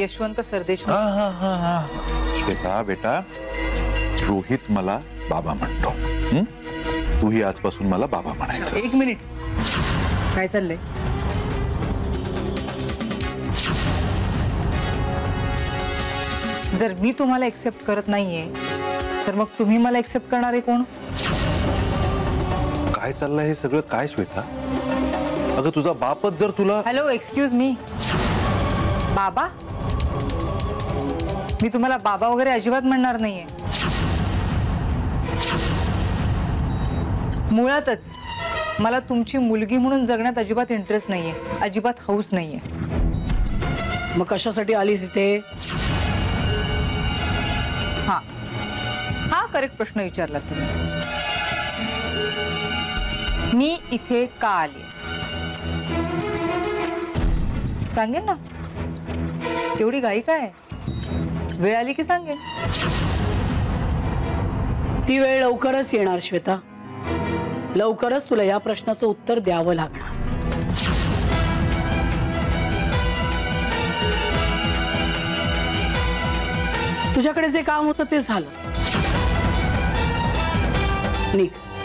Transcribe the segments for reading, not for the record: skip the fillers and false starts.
यशवंत सरदेशमुख. हा हा हा हा. श्वेता बेटा, रोहित मला बाबा म्हणतो. तूही आजपासून मला बाबा म्हणायचं. एक मिनिट, काय चाललंय? जर मी तुम्हाला एक्सेप्ट करत नाहीये तर मग तुम्ही मला एक्सेप्ट करणारे कोण? काय चाललंय हे सगळं काय श्वेता? अगं तुझा बापच जर तुला. Hello, excuse me. बाबा? मी तुम्हाला बाबा वगैरे अजिबात म्हणणार नाहीये. मुळातच मला तुमची मुलगी म्हणून जगण्यात अजिबात इंटरेस्ट नाहीये, अजिबात हौस नाहीये. मग कशासाठी आलीस इथे? हा करेक्ट प्रश्न विचारला तुम्ही. मी इथे का आली सांगेन ना. तेवढी घाई काय? वेळ आली की सांगेन. ती वेळ लवकरच येणार श्वेता. लवकरच तुला या प्रश्नाचं उत्तर द्यावं लागणार. तुझ्याकडे जे काम होतं ते झालं. निघ.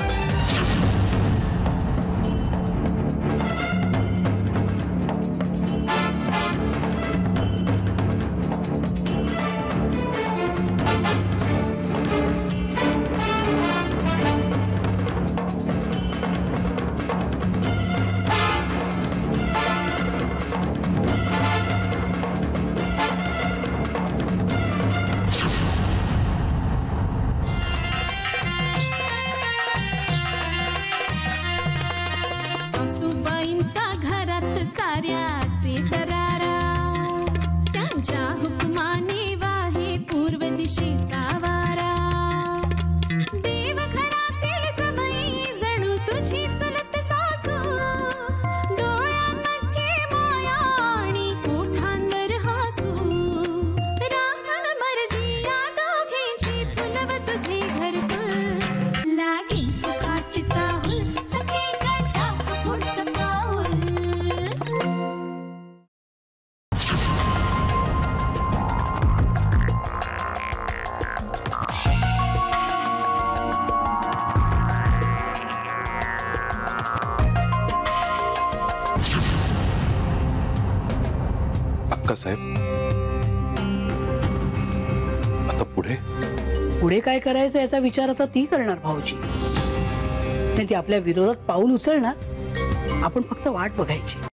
साऱ्याचे दरारा त्यांच्या हुकमाने वाहे पूर्व दिशेचा वारा. देव घरातील समयी जणू तुझी चलत सासू. डोळ्यांमध्ये माया आणि ओठांवर हसू. राखण मर्जी या दोघींची फुलव तुझे घरकुल. लागेल सुखाची चाहूल सखी गटा पुढचं पाऊल. साहेब, आता पुढे काय करायचं याचा विचार आता ती करणार भाऊजी. नाही ती आपल्या विरोधात पाऊल उचलणार. आपण फक्त वाट बघायची.